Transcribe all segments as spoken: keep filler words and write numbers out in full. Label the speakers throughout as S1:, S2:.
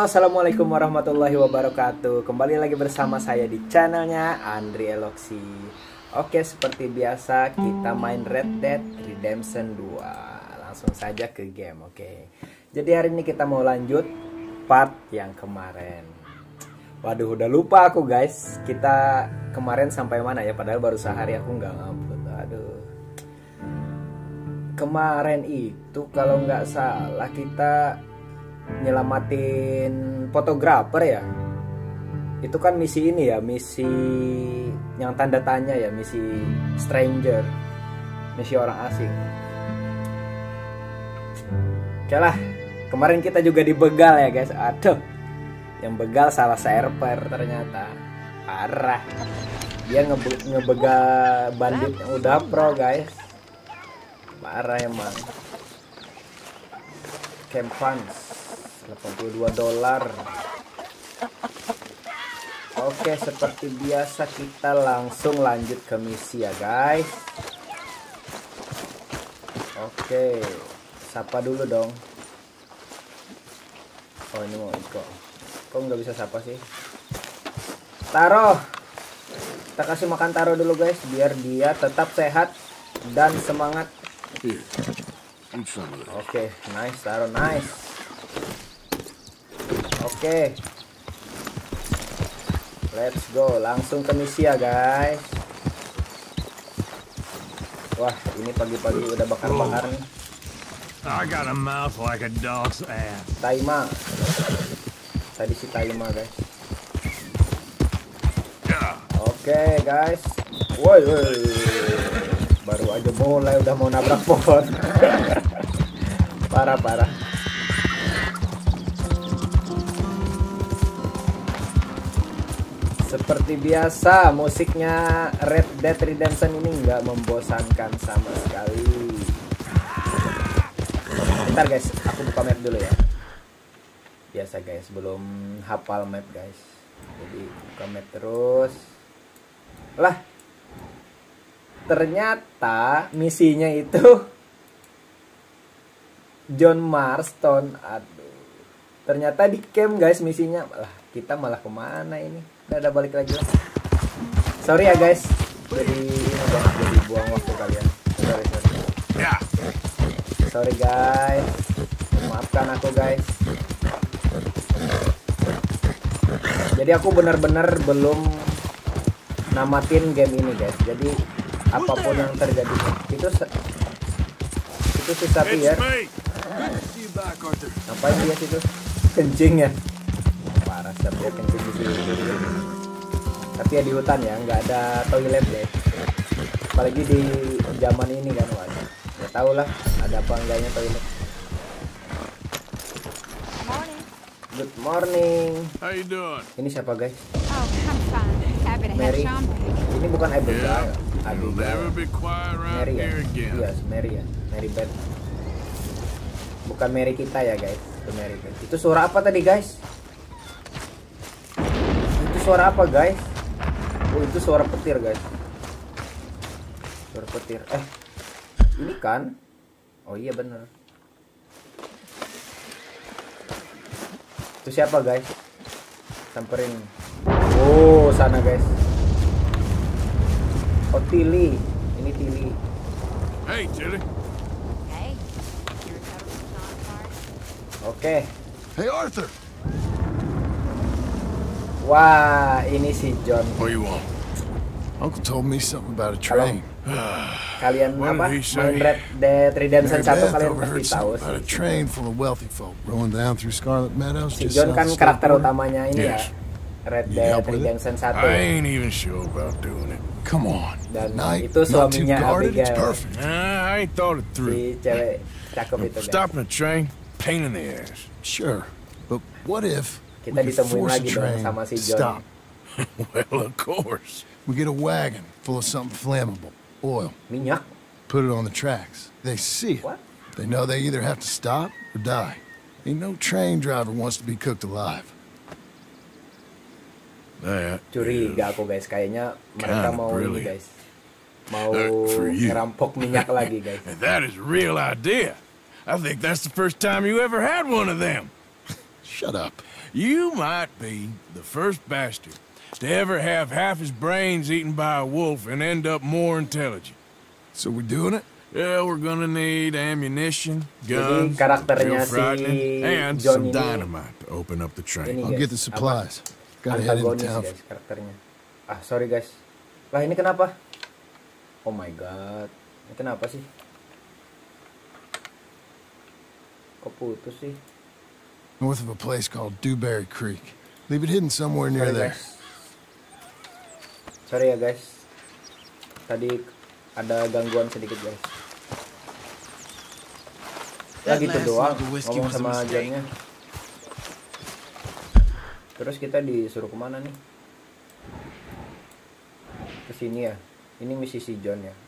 S1: assalamualaikum warahmatullahi wabarakatuh. Kembali lagi bersama saya di channelnya Andri Eloksi. Oke, seperti biasa kita main Red Dead Redemption dua. Langsung saja ke game. Oke, jadi hari ini kita mau lanjut part yang kemarin. Waduh, udah lupa aku guys. Kita kemarin sampai mana ya? Padahal baru sehari aku nggak ngupload. Aduh. Kemarin itu kalau nggak salah kita nyelamatin fotografer ya. Itu kan misi ini ya, misi yang tanda tanya ya, misi stranger, misi orang asing. Oke lah, kemarin kita juga dibegal ya guys. Aduh, yang begal salah server ternyata. Parah, dia ngebe ngebegal bandit yang udah pro guys. Parah emang. Camp funds delapan puluh dua dolar. Oke, seperti biasa kita langsung lanjut ke misi ya guys. Oke, sapa dulu dong. Oh, ini mau Iko. Kok nggak bisa sapa sih? Taro, kita kasih makan Taro dulu guys, biar dia tetap sehat dan semangat. Oke, nice Taro, nice. Oke, let's go, langsung ke misi ya guys. Wah, ini pagi-pagi udah bakar-bakar nih.
S2: I got a mouth like a dog's ass.
S1: Taima, tadi si Taima guys. Oke guys, woi, woi, baru aja mulai udah mau nabrak pohon. Parah parah. Seperti biasa, musiknya Red Dead Redemption ini nggak membosankan sama sekali. Bentar guys, aku buka map dulu ya. Biasa guys, belum hafal map guys. Jadi buka map terus. Lah, ternyata misinya itu John Marston. Aduh, ternyata di camp guys misinya. Lah, kita malah kemana ini? Udah, udah balik lagi lah. Sorry ya guys, jadi udah jadi buang waktu kalian. Sorry sorry. Sorry guys, maafkan aku guys. Jadi aku benar-benar belum namatin game ini guys. Jadi apapun yang terjadi itu itu si sapi ya. Ngapain dia situ? Kencing ya. Parah, sapi ya kencing di sini. Tapi ya di hutan ya, nggak ada toilet guys. Apalagi di zaman ini kan, waduh. Nggak tahu lah ada apa enggaknya toilet. Good morning.
S2: How you doing?
S1: Ini siapa guys?
S3: Oh, I'm fine. Happy to have
S1: Mary.
S3: Sean back.
S1: Ini bukan Abigail.
S2: Yeah. You'll
S1: Abigail.
S2: never be quiet around
S1: Mary ya?
S2: here again.
S1: Yes, Mary ya. Mary Beth. Bukan Mary kita ya guys. Itu Mary Beth. Itu suara apa tadi guys? Itu suara apa guys? Oh, itu suara petir guys. Suara petir. Eh, ini kan? Oh iya bener. Itu siapa guys? Samperin. Oh, sana guys. Oh, Tilly. Ini Tilly.
S2: Hey, Tilly.
S3: Hey, you're totally Sean Clark.
S1: Oke.
S2: Hey, Arthur.
S1: Wah, ini si John.
S2: What do you want? Uncle told me something about a train.
S1: Kalian
S2: What
S1: apa?
S2: did he say?
S1: Main Red Dead Redemption
S2: Mary
S1: satu
S2: Beth
S1: kalian
S2: overheard
S1: pasti tahu
S2: something about a
S1: sih.
S2: train full of wealthy folk rolling down through Scarlet Meadows.
S1: Si
S2: just
S1: John
S2: south
S1: kan
S2: of the
S1: karakter
S2: state border.
S1: utamanya ini
S2: Yes.
S1: ya. Red
S2: You
S1: Dead
S2: help with it?
S1: Redemption satu.
S2: I ain't even sure about doing it. Come on.
S1: Dan
S2: Night,
S1: itu
S2: not too
S1: suaminya
S2: guarded, it's
S1: Abigail.
S2: perfect. Nah, I ain't thought it through.
S1: Si cewek cakep itu guys.
S2: Stopping a train, pain in the ass. Sure, but what if
S1: Kita
S2: we could
S1: ditemuin
S2: force a
S1: lagi dong
S2: train
S1: sama si
S2: to
S1: John.
S2: stop? Well, of course. We get a wagon full of something flammable, oil.
S1: Minyak.
S2: Put it on the tracks. They see it.
S1: What?
S2: They know they either have to stop or die. Ain't no train driver wants to be cooked alive. That
S1: Curiga aku guys, kayaknya mereka
S2: kinda
S1: mau ini
S2: brilliant.
S1: guys. Mau
S2: Uh, for you.
S1: ngerampok minyak lagi guys.
S2: And that is a real idea. I think that's the first time you ever had one of them. Shut up.
S4: You might be the first bastard to ever have half his brains eaten by a wolf and end up more intelligent.
S2: So we doing it?
S4: Yeah, we're gonna need ammunition,
S1: Jadi
S4: guns,
S1: karakternya
S4: real frightening,
S1: si
S4: and
S1: John
S4: some
S1: ini
S4: dynamite to open up the train.
S1: ini
S2: I'll
S1: guys,
S2: get the supplies.
S1: apa,
S2: Gotta head into
S1: antagonis
S2: town.
S1: guys karakternya. Ah sorry guys, lah ini kenapa? Oh my god, ini kenapa sih? Kok putus sih?
S2: North of a place called Dewberry Creek. Leave it hidden somewhere near
S1: Sorry
S2: there.
S1: guys, sorry ya guys, tadi ada gangguan sedikit guys. Ya gitu doang ngomong sama Johnnya. Terus kita disuruh kemana nih? Kesini ya. Ini misi si John ya.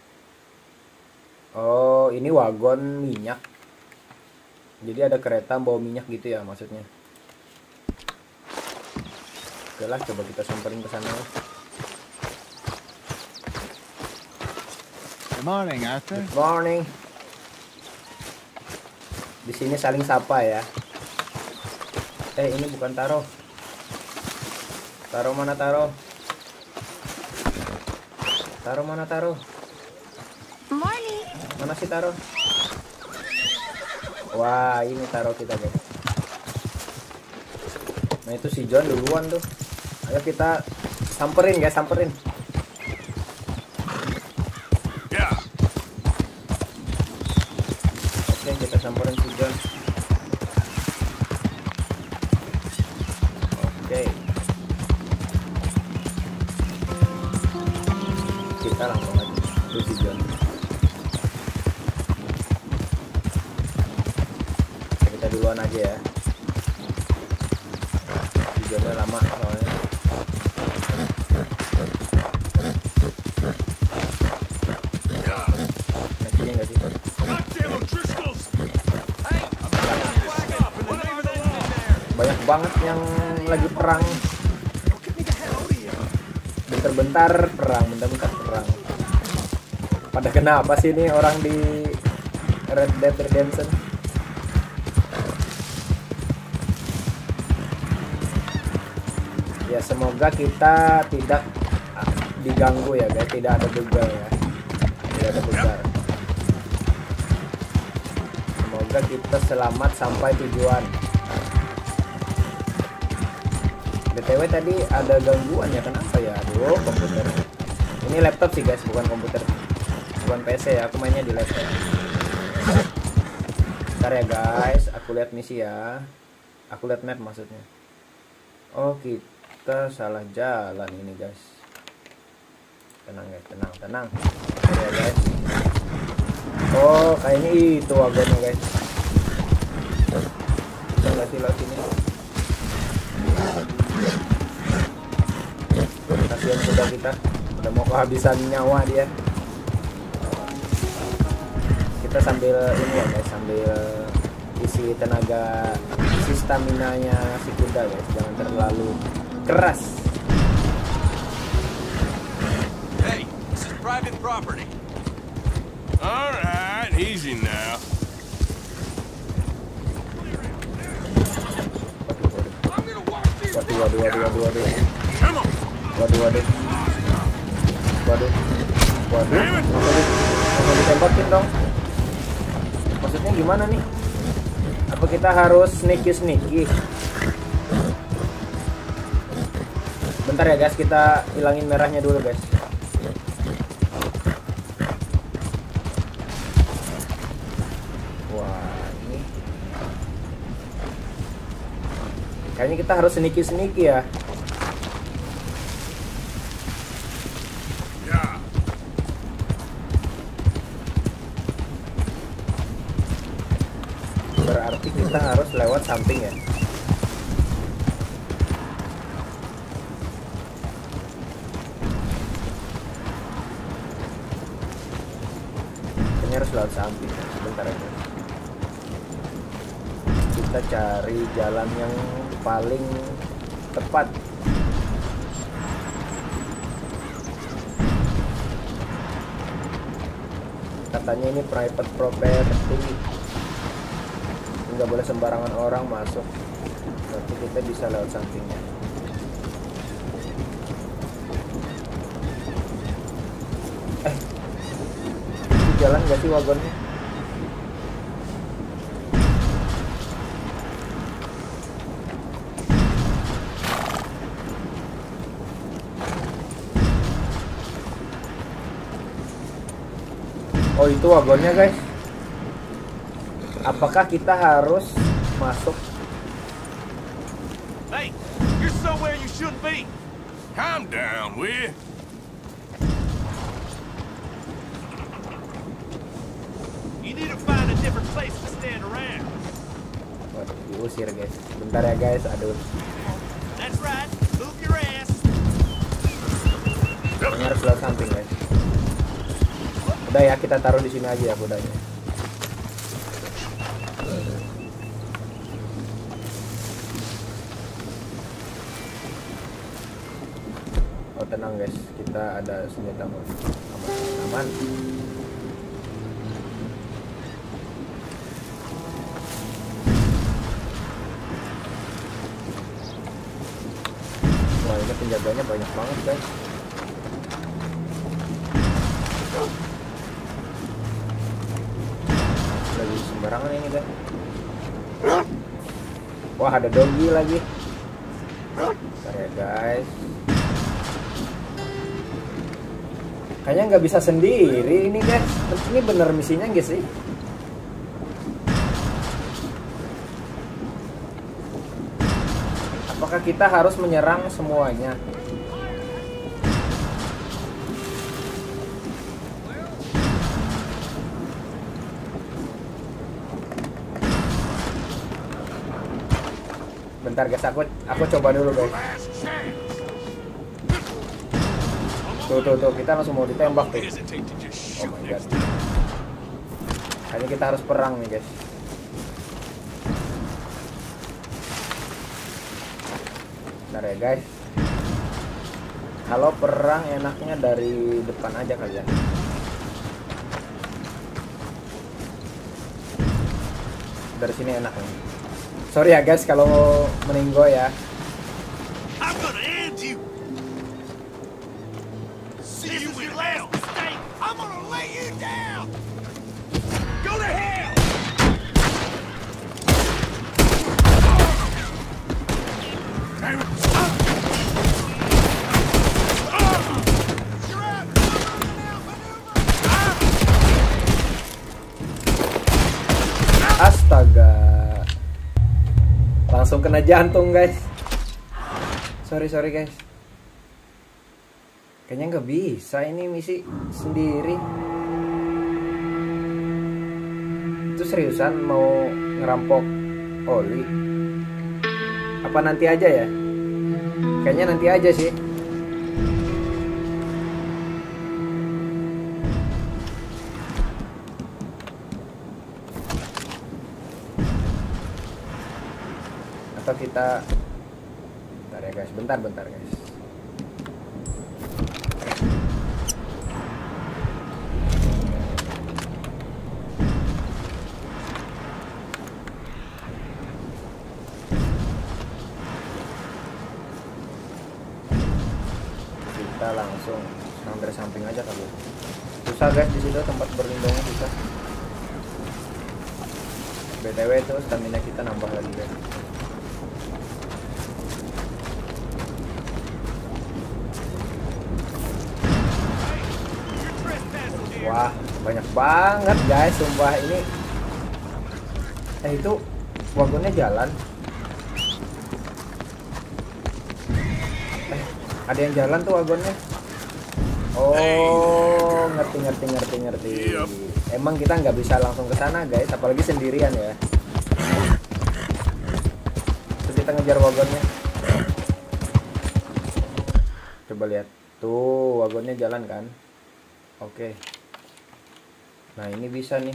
S1: Oh ini wagon minyak. Jadi ada kereta bawa minyak gitu ya maksudnya. Oke lah, coba kita samperin ke sana.
S5: Good morning, Arthur.
S1: Good morning. Di sini saling sapa ya. Eh ini bukan Taro. Taro mana Taro? Taro mana Taro?
S3: Morning.
S1: Mana sih Taro? Wah ini Taro kita guys. Nah itu si John duluan tuh. Ayo kita samperin ya, samperin.
S4: Yeah.
S1: Oke kita samperin si John. Oke. Kita langsung aja itu si John. Kita duluan aja ya. Si Johnnya lama soalnya. Nasinya nggak sih? Banyak banget yang lagi perang. Bentar-bentar perang, bentar-bentar perang. Pada kenapa sih ini orang di Red Dead Redemption? Ya semoga kita tidak diganggu ya guys, tidak ada begal ya, tidak ada begal. Semoga kita selamat sampai tujuan. B T W tadi ada gangguan ya, kenapa ya? Aduh komputer. Ini laptop sih guys, bukan komputer, bukan P C ya. Aku mainnya di laptop. Bentar ya guys, aku lihat misi ya. Aku lihat map maksudnya. Oh kita salah jalan ini guys. Tenang guys, tenang, tenang. Bentar ya guys. Oh kayaknya itu wagonnya guys. Kita nggak sih lewat sini. Kasihan kuda kita, udah mau kehabisan nyawa dia. Kita sambil ini ya guys, sambil isi tenaga, isi stamina nya si kuda guys, jangan terlalu keras.
S4: Hey, this is private property. All right, easy now.
S1: Waduh, waduh, waduh, waduh, waduh.
S4: Come on.
S1: Waduh, waduh. Waduh. Waduh. Waduh. Mau ditembakin dong. Maksudnya gimana nih? Apa kita harus sneaky-sneaky? Bentar ya guys, kita hilangin merahnya dulu guys. Wah, ini kayaknya kita harus sneaky-sneaky ya.
S4: Yeah.
S1: Berarti kita harus lewat samping ya. Kayaknya harus lewat samping. Sebentar aja. Kita cari jalan yang paling tepat. Katanya ini private property, nggak boleh sembarangan orang masuk. Berarti kita bisa lewat sampingnya. Eh, itu jalan gak sih wagonnya? Oh, itu wagonnya guys. Apakah kita harus masuk?
S4: Hey, you're somewhere you shouldn't be. Calm down, will you? You need to find a different place to stand around.
S1: Waduh, diusir guys. Bentar ya guys, aduh.
S4: That's right. Move your ass.
S1: Ini harus lewat samping guys. Udah ya, kita taruh di sini aja ya kudanya. Oh tenang guys, kita ada senjata aman, aman. Wah ini penjaganya banyak banget guys. Lagi sembarangan ini guys. Wah ada doggy lagi. Bentar ya guys. Kayaknya nggak bisa sendiri ini guys. Ini bener misinya nggak sih? Apakah kita harus menyerang semuanya? Bentar guys, aku aku coba dulu guys. Tuh tuh tuh, kita langsung mau ditembak tuh. Oh my god. Kayaknya kita harus perang nih guys. Bentar ya guys. Kalau perang enaknya dari depan aja kali ya. Dari sini enak nih. Sorry ya guys kalau meninggo ya.
S4: I'm gonna end you. See you with your last mistake. I'm gonna lay you down. Go to hell.
S1: Astaga. Langsung kena jantung guys. Sorry sorry guys. Kayaknya nggak bisa ini misi sendiri. Itu seriusan mau ngerampok oli? Apa nanti aja ya? Kayaknya nanti aja sih. Atau kita bentar ya guys, bentar bentar guys. Kita langsung sampai samping aja kali. Susah guys di situ tempat berlindungnya susah. B T W itu stamina kita nambah lagi guys. Wah, banyak banget guys, sumpah ini. Eh itu wagonnya jalan. Eh, ada yang jalan tuh wagonnya. Oh, ngerti ngerti ngerti ngerti. Emang kita nggak bisa langsung ke sana guys, apalagi sendirian ya. Terus kita ngejar wagonnya. Coba lihat, tuh wagonnya jalan kan. Oke. Nah ini bisa nih.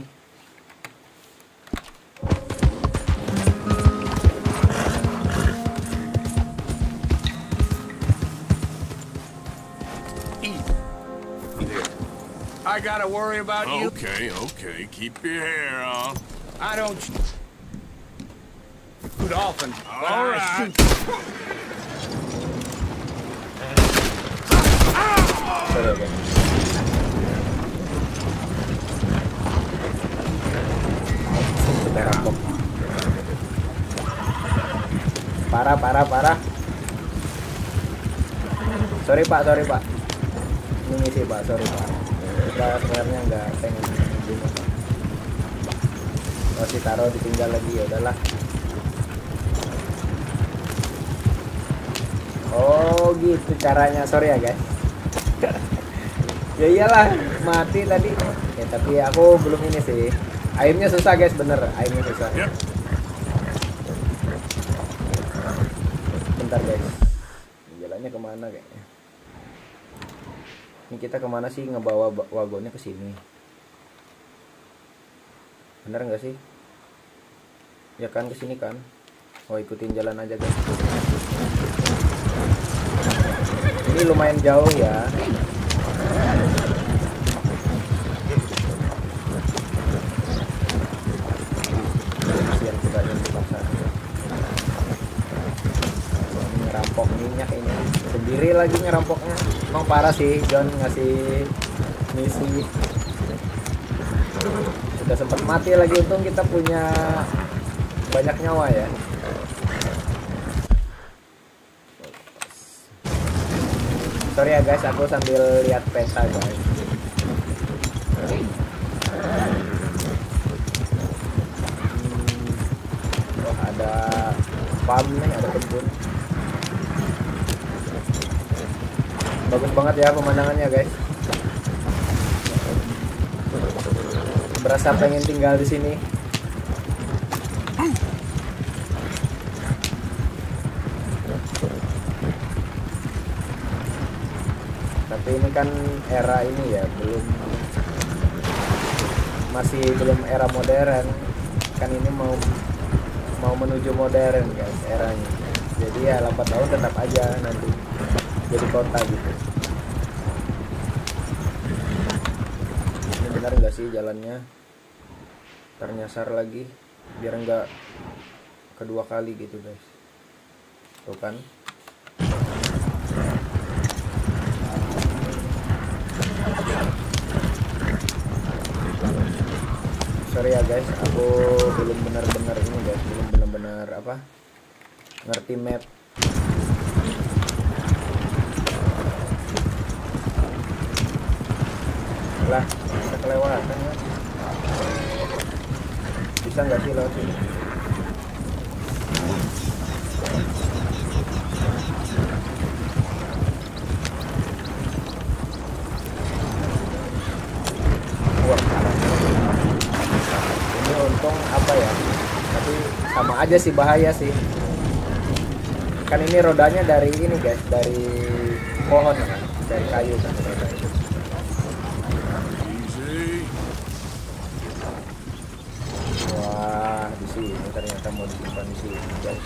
S5: I gotta worry about you.
S4: Okay, okay. Keep your hair on.
S5: I don't. shoot often.
S4: All right.
S1: Sorry, guys. Kita rampok. Parah, parah, parah. Sorry pak, sorry pak. Ini misi pak, sorry pak. Kita sebenarnya nggak pengen bunuh pak. Masih taruh ditinggal lagi, ya udahlah. Oh gitu caranya, sorry ya guys. Ya iyalah, mati tadi. Ya tapi aku belum ini sih. Aimnya susah guys, bener. Aimnya susah.
S4: Yep.
S1: Bentar guys. Jalannya kemana kayaknya? Ini kita kemana sih, ngebawa wagonnya ke sini? Bener nggak sih? Ya kan, ke sini kan? Oh ikutin jalan aja guys. Ini lumayan jauh ya. Kasihan kita yang dipaksa. Ngerampok minyak ini. Sendiri lagi ngerampoknya. Emang parah sih John ngasih misi. Sudah sempat mati lagi, untung kita punya banyak nyawa ya. Sorry ya guys, aku sambil lihat peta guys. Hmm. Oh ada farm nih, ada kebun. Bagus banget ya pemandangannya guys. Berasa pengen tinggal di sini. Tapi ini kan era ini ya, belum, masih belum era modern. Kan ini mau mau menuju modern guys eranya. Jadi ya lambat laun tetap aja nanti jadi kota gitu. Ini benar nggak sih jalannya? Ternyasar lagi biar nggak kedua kali gitu guys. Tuh kan. Sorry ya guys, aku belum benar-benar ini guys, belum benar-benar apa ngerti map. Lah, bisa kelewatan ya. Bisa nggak sih lewat sini? Wah, ini untung apa ya? Tapi sama aja sih, bahaya sih. Kan ini rodanya dari ini guys, dari pohon kan, dari kayu kan roda itu. Wah, di sini ternyata mau disimpan di sini guys.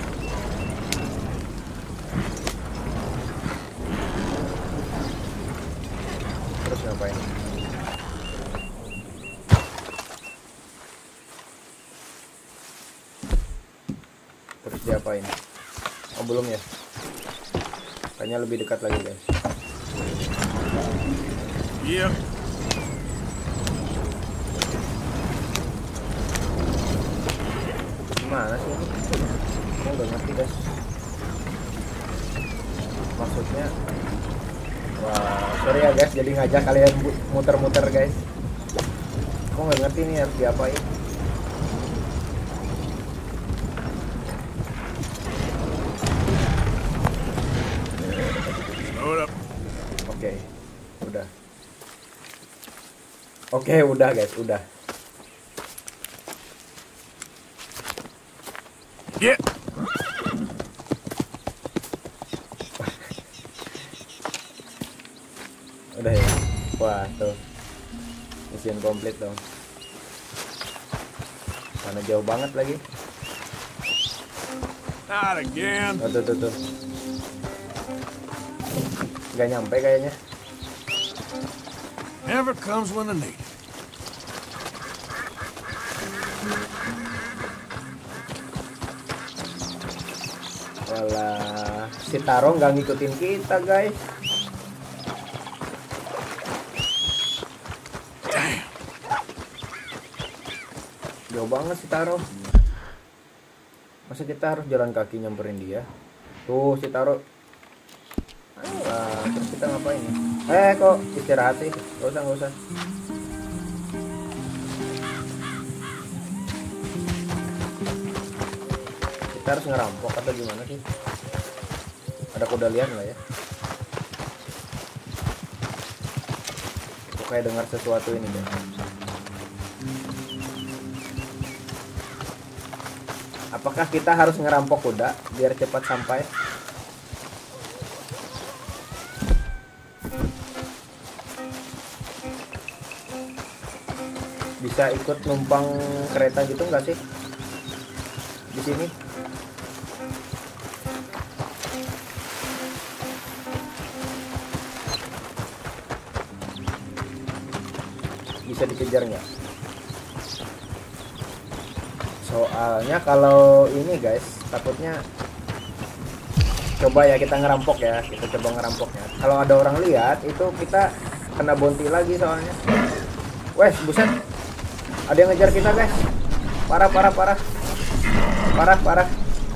S1: Terus ngapain? Terus diapain? Oh belum ya? Kayaknya lebih dekat lagi guys.
S4: Iya. Yep.
S1: Gimana sih ini? Aku nggak ngerti guys. Maksudnya, wah sorry ya guys, jadi ngajak kalian muter-muter guys. Aku nggak ngerti nih harus diapain. Oke, okay, udah. Oke, okay, udah guys, udah.
S4: Yeah.
S1: Udah ya. Wah, tuh. Mission komplit dong. Mana jauh banget lagi.
S4: Not again.
S1: Oh, tuh, tuh, tuh. Gak nyampe kayaknya.
S4: Never comes when I need it.
S1: Walah, si Taro nggak ngikutin kita guys. Jauh banget si Taro. Masa kita harus jalan kaki nyamperin dia? Tuh si Taro. Ayolah, terus kita ngapain nih? Eh kok istirahat sih? Gak usah, gak usah. Kita harus ngerampok atau gimana sih? Ada kuda liar lah ya. Kok kayak dengar sesuatu ini deh. Apakah kita harus ngerampok kuda biar cepat sampai? Bisa ikut numpang kereta gitu nggak sih di sini? Bisa dikejar nggak? Soalnya kalau ini guys, takutnya coba ya kita ngerampok ya, kita coba ngerampoknya. Kalau ada orang lihat itu kita kena bounty lagi soalnya. Wes, buset. Ada yang ngejar kita guys. Parah, parah, parah. Parah, parah.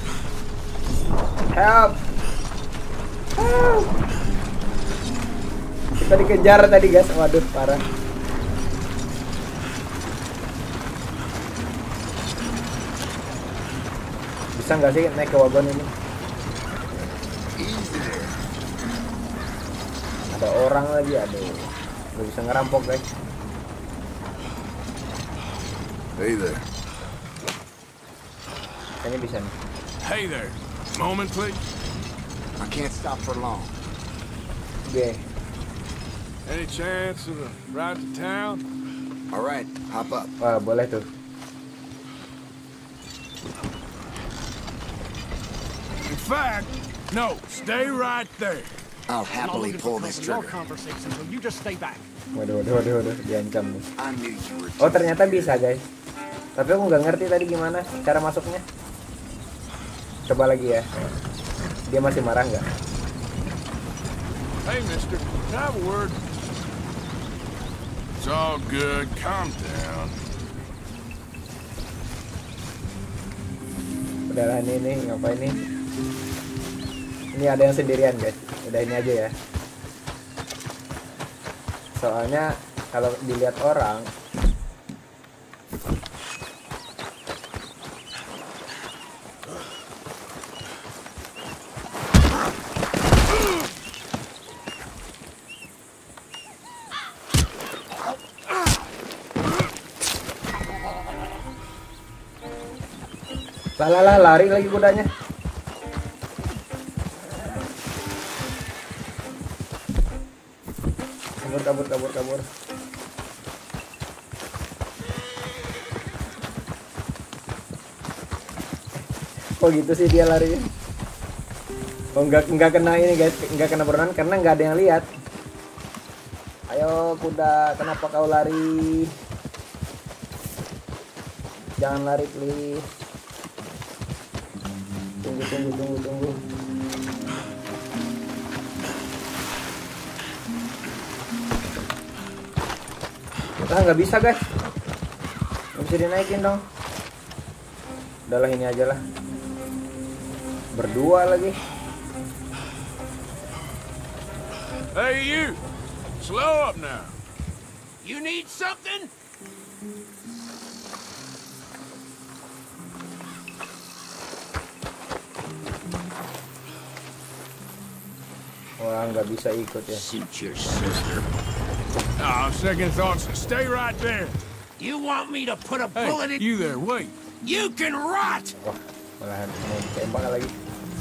S1: Help. Help. Kita dikejar tadi guys. Waduh, parah. Bisa nggak sih naik ke wagon ini? Ada orang lagi, aduh. Nggak bisa ngerampok guys.
S2: Hey there.
S1: Kayaknya bisa nih.
S4: Hey there. Moment, please.
S5: I can't stop for long.
S1: Oke.
S4: Any chance of a ride to town?
S5: All right, hop up.
S1: Wah, boleh tuh.
S4: In fact, no. Stay right there.
S5: I'll happily pull this trigger.
S1: Waduh, waduh, waduh, waduh, diancam nih.
S5: I knew you were.
S1: Oh ternyata bisa guys. Tapi aku nggak ngerti tadi gimana cara masuknya. Coba lagi ya. Dia masih marah nggak?
S4: Hey, mister. Can I have a word? It's all good. Calm down.
S1: Udahlah nih nih ngapain nih? Ini ada yang sendirian guys. Udah ini aja ya. Soalnya kalau dilihat orang Lah lari lagi kudanya. Kabur kabur kabur kabur. Kok gitu sih dia lari? Oh enggak enggak kena ini guys, enggak kena berenang karena enggak ada yang lihat. Ayo kuda, kenapa kau lari? Jangan lari please. Tunggu tunggu tunggu tunggu. Ah nggak bisa guys, nggak bisa dinaikin dong. Udahlah ini aja lah. Berdua lagi.
S4: Hey, you. Slow up now. You need something?
S1: Wah nggak bisa ikut ya.
S5: Suit your sister.
S4: Oh, second thoughts. Stay right there.
S5: You want me to put a
S4: Hey,
S5: bullet in?
S4: you there. Wait.
S5: You can rot.
S1: Wah malahan mau tembak lagi.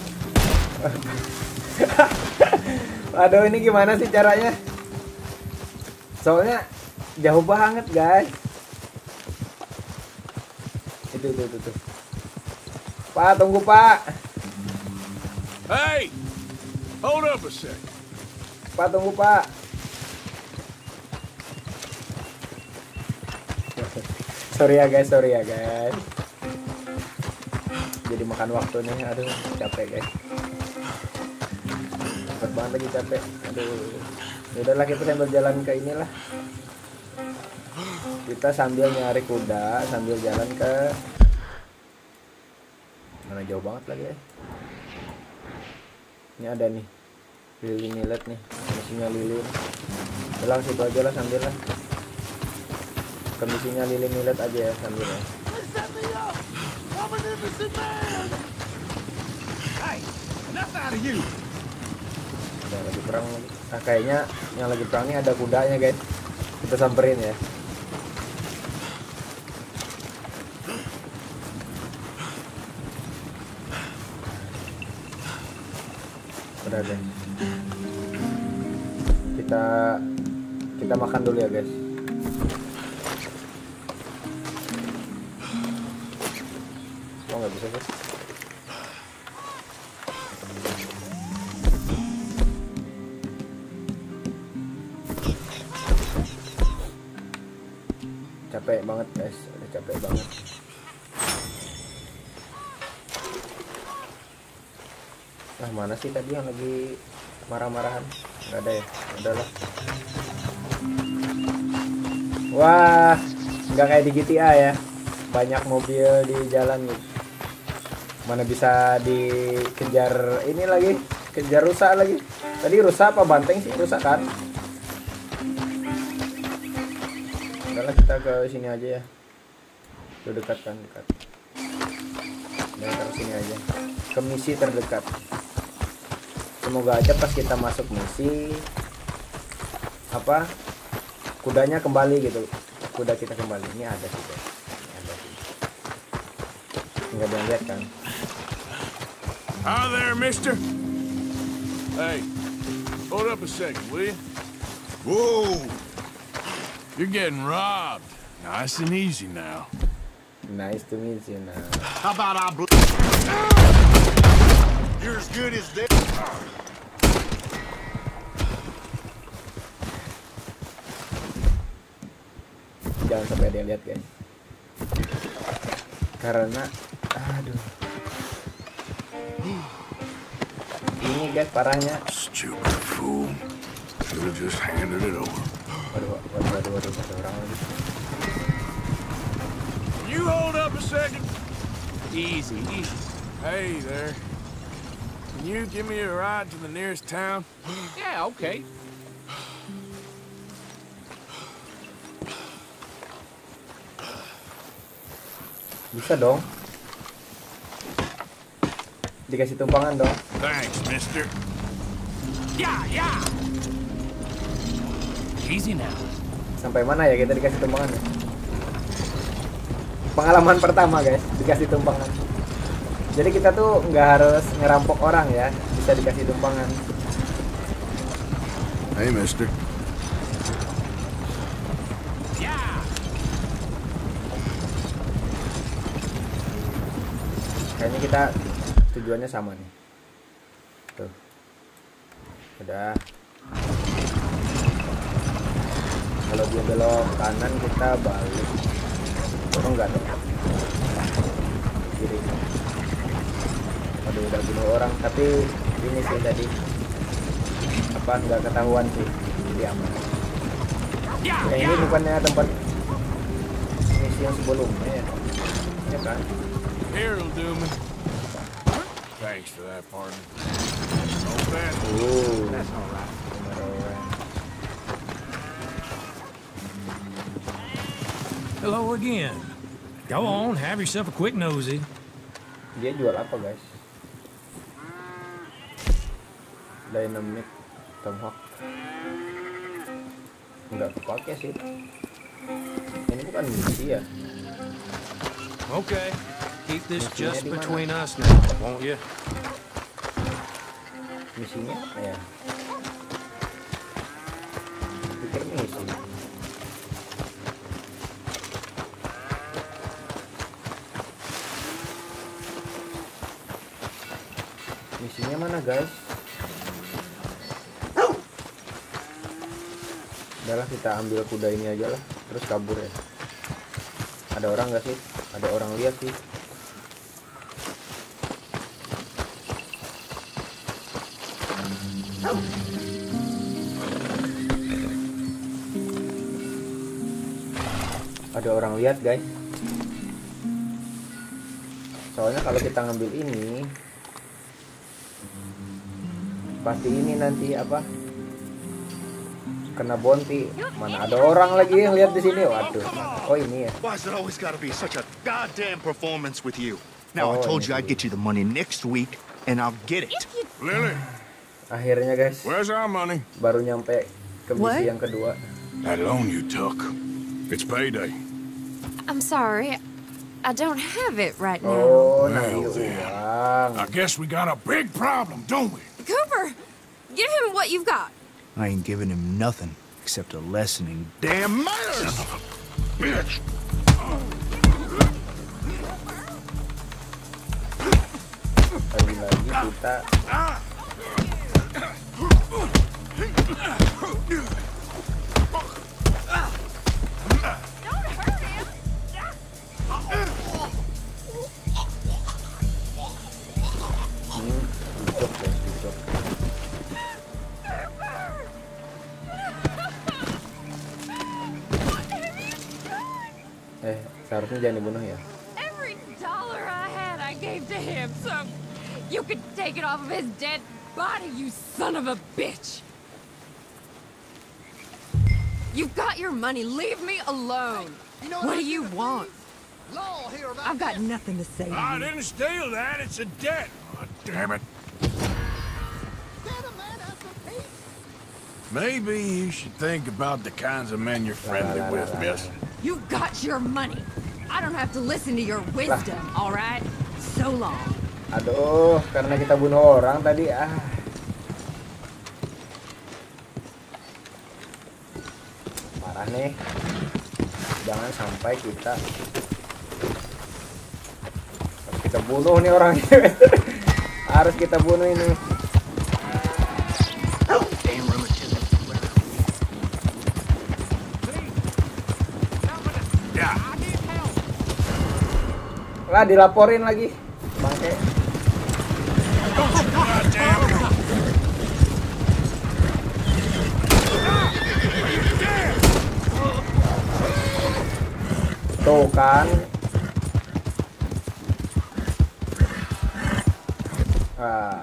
S1: Aduh ini gimana sih caranya? Soalnya jauh banget guys. Itu itu itu, itu. Pak tunggu pak.
S4: Hey, hold up a sec.
S1: Pak tunggu pak. Sorry ya guys, sorry ya guys. Jadi makan waktu nih, aduh capek guys. cepet banget lagi capek. Aduh. Ya udahlah kita sambil jalan ke inilah. Kita sambil nyari kuda sambil jalan ke mana jauh banget lagi ya. Ini ada nih lilin millet nih, misinya lilin. Udah situ aja lah sambil lah. Kemisinya lilin millet aja ya sambil ya. Udah lagi perang lagi. Nah, kayaknya yang lagi perang ini ada kudanya guys. Kita samperin ya. Udah guys. Kita kita makan dulu ya guys. Oh nggak bisa guys. Capek banget guys, udah capek banget. Nah mana sih tadi yang lagi marah-marahan? Nggak ada ya? Udahlah. Wah, nggak kayak di G T A ya. Banyak mobil di jalan nih. Mana bisa dikejar ini lagi? Kejar rusak lagi. Tadi rusak apa banteng sih? Rusak kan? Udahlah kita ke sini aja ya. Udah dekat kan, dekat. Udah ke sini aja. Ke misi terdekat. Semoga aja pas kita masuk misi apa kudanya kembali gitu. Kuda kita kembali. Ini ada sih guys. Ini ada sih. Nggak ada yang lihat kan?
S4: Hi there, mister. Hey, hold up a second, will you?
S5: Whoa!
S4: You're getting robbed. Nice and easy now.
S1: Nice to meet you now.
S5: How about I bl- You're as good as dead.
S1: Jangan sampai dia lihat guys. Karena aduh. Ini guys parahnya.
S4: Stupid fool. Should've just handed it over.
S1: Waduh, waduh, waduh, waduh, ada orang lagi.
S4: You hold up a second. Easy, easy. Hey there. Can you give me a ride to the nearest town?
S5: Yeah, okay.
S1: Bisa dong. Dikasih tumpangan dong.
S4: Thanks, mister.
S5: Yeah, yeah.
S6: Easy now.
S1: Sampai mana ya kita dikasih tumpangan ya? Pengalaman pertama guys, dikasih tumpangan. Jadi kita tuh nggak harus ngerampok orang ya, bisa dikasih tumpangan.
S4: Hey, mister.
S5: Yeah.
S1: Kayaknya kita tujuannya sama nih. Tuh. Udah. Kalau dia belok kanan kita balik. Oh enggak dong. Kiri. Aduh udah bunuh orang tapi ini sih tadi apa nggak ketahuan sih. Jadi aman.
S5: Yeah,
S1: Ya, ini
S5: yeah.
S1: bukannya tempat misi yang sebelumnya ya? Ya kan?
S4: Here'll do me. Thanks for that, partner. No bad.
S1: Oh,
S5: That's all right.
S6: Hello again. Go on, have yourself a quick nosy.
S1: dia jual apa guys? Dynamic Tomahawk. Nggak kepake sih. Ini bukan misi ya?
S6: Okay, keep this
S1: Misinya
S6: just
S1: di mana?
S6: between us now, won't you?
S1: Misinya apa ya? Pikir misi. Misinya mana guys? Udahlah kita ambil kuda ini aja lah, terus kabur ya. Ada orang nggak sih? Ada orang lihat sih. Ada orang lihat guys. Soalnya kalau kita ngambil ini pasti ini nanti apa? Kena bounty. Mana ada orang lagi yang lihat di sini? Waduh. Oh ini ya.
S7: Why is it always gotta be such a goddamn performance with you? Now I
S1: Oh,
S7: told
S1: ini
S7: you I'd get you the money next week, and I'll get it.
S4: Lily,
S1: Akhirnya guys,
S4: where's our money?
S1: baru nyampe ke misi
S3: What?
S1: yang kedua.
S4: That loan you took. It's payday.
S3: I'm sorry. I don't have it right now.
S1: Oh,
S4: Well,
S1: nagih
S4: then.
S1: uang.
S4: I guess we got a big problem, don't we?
S3: Cooper, give him what you've got.
S7: I ain't giving him nothing except a lesson in damn manners.
S4: Bitch!
S1: Lagi-lagi kita hmm, dicok guys, dicok. Eh, seharusnya jangan dibunuh ya.
S3: Every dollar I had, I gave to him, so you could take it off of his dead body, you son of a bitch. You've got your money. Leave me alone. What do you want? I've got nothing to say to
S4: I
S3: you.
S4: didn't steal that. It's a debt. Oh, damn it. Maybe you should think about the kinds of men you're friendly
S1: La, la, la,
S4: with,
S1: la, la.
S4: miss.
S3: You got your money. I don't have to listen to your wisdom, all right? So long.
S1: Aduh, karena kita bunuh orang tadi ah. Parah nih. Jangan sampai kita harus kita bunuh nih orang. Harus kita bunuh ini.
S4: Yeah.
S1: Lah dilaporin lagi. Bangke.
S4: Goddamn.
S1: Tuh kan. Ah.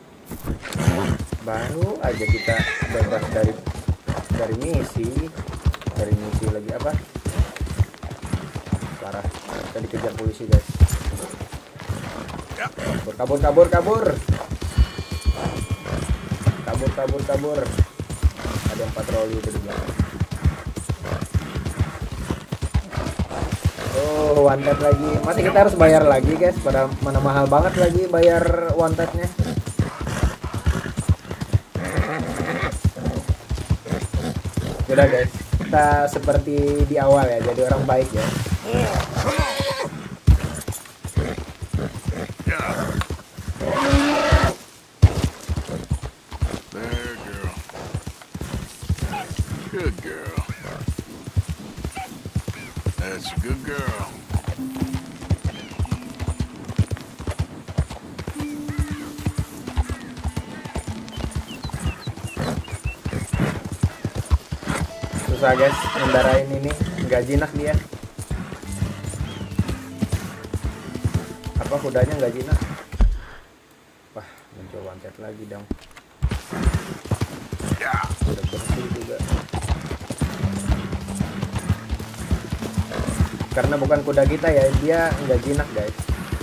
S1: Baru aja kita bebas dari dari misi. Dari misi lagi apa? Parah. Kita dikejar polisi, guys. Kabur, kabur, kabur, kabur. Kabur, kabur, kabur. Ada yang patroli itu di belakang. Oh, one tap lagi. Masih kita harus bayar lagi, guys. Pada mana mahal banget lagi bayar one tapnya. Udah, guys. Kita seperti di awal ya, jadi orang baik ya.
S4: There, girl. Good girl. That's a good girl.
S1: Susah, guys, ngendarain ini. Nggak jinak dia. Apa kudanya nggak jinak? Wah, muncul one tap lagi dong.
S4: Yeah.
S1: Udah bersih juga. Karena bukan kuda kita ya, dia nggak jinak, guys.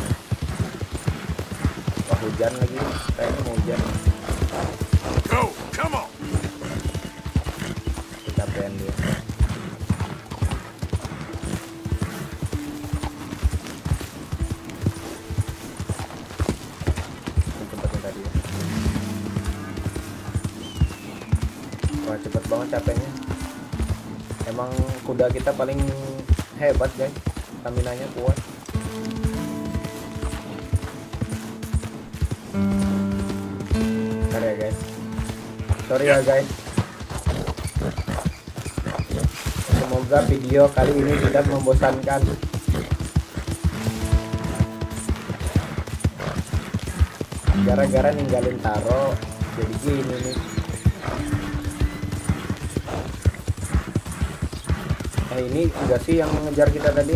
S1: Wah, hujan lagi. Kayaknya mau hujan.
S4: Go. Come on.
S1: Kecapean dia. Ini tempatnya tadi ya. Wah, cepet banget capeknya. Emang kuda kita paling hebat, guys. Stamina-nya kuat. Bentar ya, guys. Sorry ya, guys. Semoga video kali ini tidak membosankan. Gara-gara ninggalin Taro jadi gini nih. ini enggak sih yang ngejar kita tadi?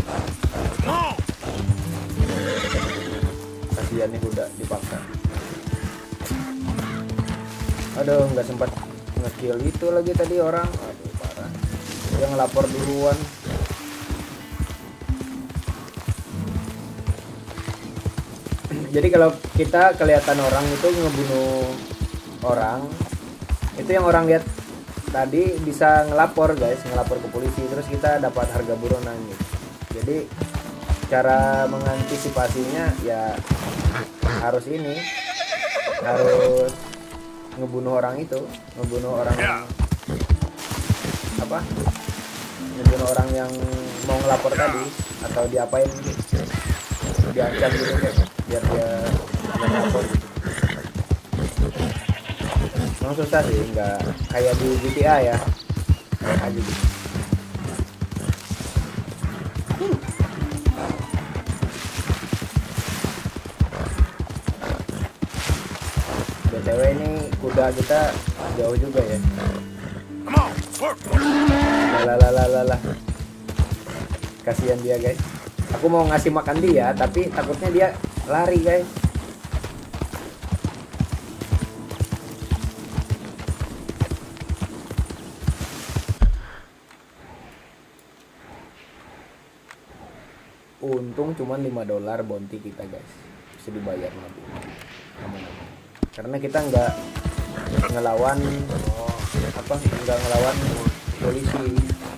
S1: Kasihan nih kuda dipaksa. Aduh, nggak sempat nge-kill itu lagi tadi orang. Aduh, parah. Dia ngelapor duluan. Jadi kalau kita kelihatan orang itu ngebunuh orang, itu yang orang lihat tadi bisa ngelapor guys, ngelapor ke polisi, terus kita dapat harga buronan gitu. Jadi cara mengantisipasinya ya harus ini, harus ngebunuh orang itu, ngebunuh orang apa? Ngebunuh orang yang mau ngelapor tadi atau diapain gitu. Diancam gitu guys, biar dia ngelapor gitu. Memang susah sih, nggak kayak di G T A ya, kayak aja gitu. Hmm. B T W ini kuda kita jauh juga ya. Lalalalalah, kasihan dia guys. Aku mau ngasih makan dia, tapi takutnya dia lari guys. Untung cuma lima dolar bounty kita guys, bisa dibayar nanti. Aman-aman. Karena kita nggak ngelawan apa, nggak ngelawan polisi.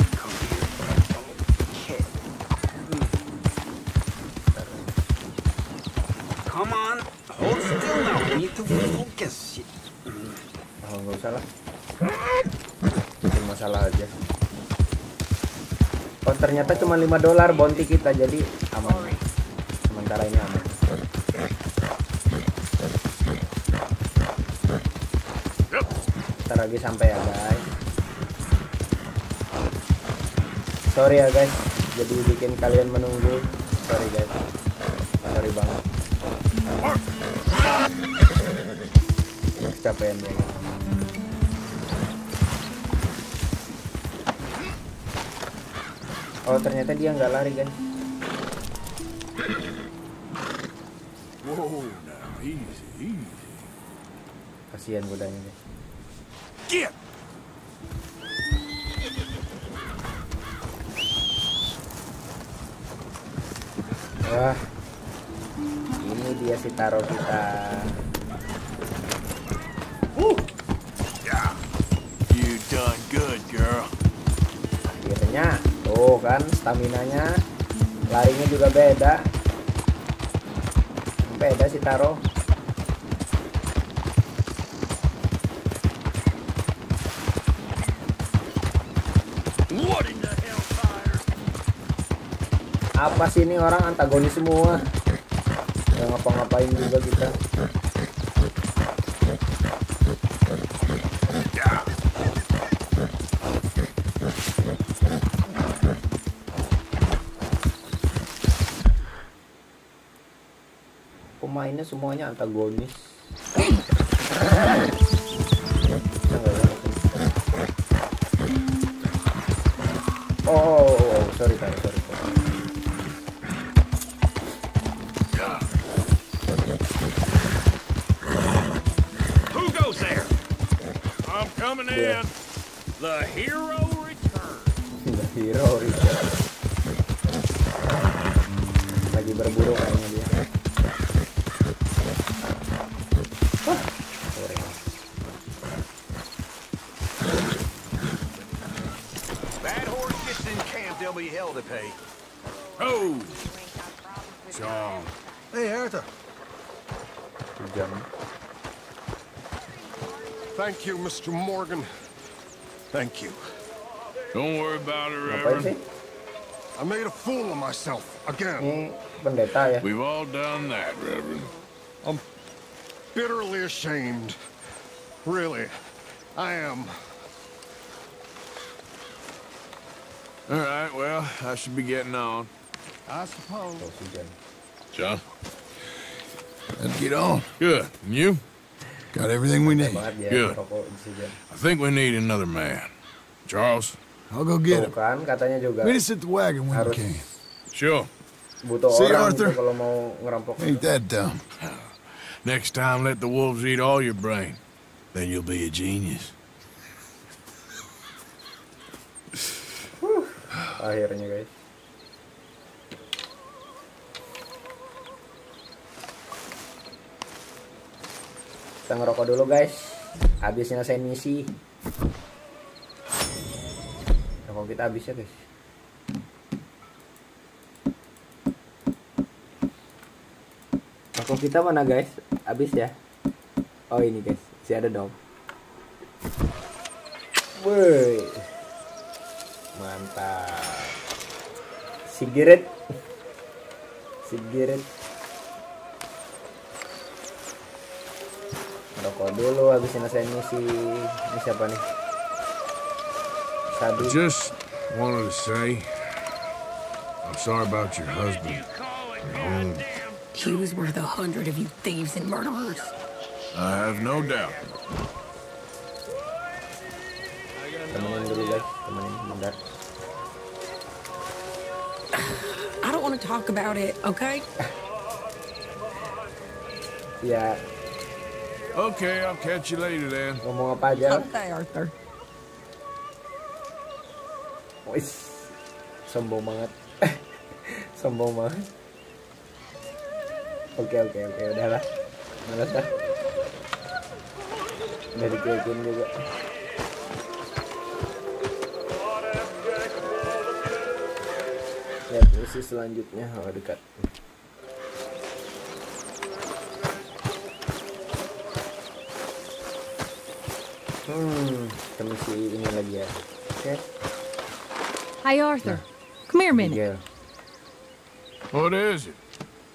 S5: Come on, hold still now. We need to focus.
S1: Oh, nggak usah lah, bikin masalah aja. Oh, ternyata cuma lima dolar bounty kita, jadi aman. Sementara ini aman. Ntar lagi sampai ya guys. Sorry ya guys, jadi bikin kalian menunggu. Sorry guys, sorry banget. Kecapean ya guys. Oh, ternyata dia nggak lari guys.
S4: Whoa, now easy, easy.
S1: Kasihan kudanya guys.
S4: Get.
S1: Wah, ini dia si Taro kita.
S4: Woo. Yeah. You done good, girl.
S1: Akhirnya, tuh kan staminanya, larinya juga beda. Beda si Taro.
S4: What in the hellfire?
S1: Apa sih ini orang antagonis semua? Nggak ngapa-ngapain juga kita.
S4: Yeah.
S1: Pemainnya semuanya antagonis. Oh, oh, oh, oh, sorry, sorry, sorry.
S5: Who goes there?
S4: I'm coming
S1: Yeah.
S4: in.
S5: The hero returns.
S1: The hero Richard. Lagi berburu kayaknya dia. Wah, sorry.
S5: Bad horse gets in camp, there'll be hell to pay.
S4: Oh. Sean.
S2: Hey, Arthur.
S1: Hujan.
S2: Thank you, Mister Morgan. Thank you.
S4: Don't worry about it,
S1: Ngapain sih?
S4: Reverend.
S2: I made a fool of myself again.
S1: Ini pendeta ya.
S4: We've all done that, Reverend.
S2: I'm bitterly ashamed. Really, I am.
S4: All right, well, I should be getting on.
S2: I suppose.
S1: Tuh, hujan.
S4: John?
S2: Let's get on.
S4: Good. And you?
S2: Got everything we need.
S1: Banget dia
S4: Good.
S1: rokok di hujan.
S4: I think we need another man. Charles,
S2: I'll go get
S1: Tuh
S2: him.
S1: kan, katanya juga
S2: Meet us at the wagon when you
S1: harus
S2: can.
S4: Sure.
S1: butuh
S2: See,
S1: orang
S2: Arthur?
S1: tuh kalau mau ngerampok.
S2: Ain't that dumb.
S4: Next time, let the wolves eat all your brain. Then you'll be a genius.
S1: Akhirnya guys. Kita ngerokok dulu guys. Habis nyelesain misi. Rokok kita habis ya guys. Rokok kita mana guys? Habis ya. Oh ini guys, masih ada dong. Woi. Mantap. Sigaret. Sigaret. Rokok dulu habis nyelesain misi. Ini siapa nih? Sabi.
S4: Just wanted to say, I'm sorry about your husband. Oh,
S3: He was worth a hundred of you thieves and murderers.
S4: I have no doubt.
S1: Temenin dulu guys, temenin bentar.
S3: I don't want to talk about it, okay?
S1: Ya,
S4: Okay, I'll catch you later then.
S1: ngomong apa aja?
S3: Okay, Arthur.
S1: Wis, sombong banget. Sombong banget. Oke oke oke, udahlah. Malas dah. Udah dicuekin juga. Lihat misi selanjutnya, oh dekat. Hmm, kita misi ini lagi ya. Oke.
S8: Hey, Arthur. Come here a minute.
S1: Miguel.
S4: What is it?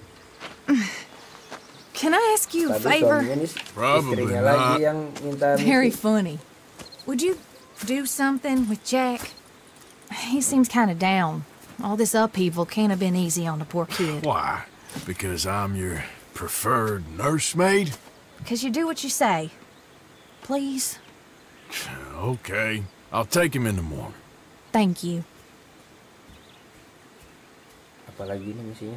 S8: Can I ask you a
S1: Tadi
S8: favor?
S1: suaminya nih,
S4: Probably
S1: istrinya
S4: not.
S1: lagi yang minta
S8: Very
S1: misi.
S8: funny. Would you do something with Jack? He seems kind of down. All this upheaval can't have been easy on the poor kid.
S4: Why? Because I'm your preferred nursemaid?
S8: Because you do what you say. Please?
S4: Okay. I'll take him in the morning.
S8: Thank you.
S1: Apalagi nih misinya?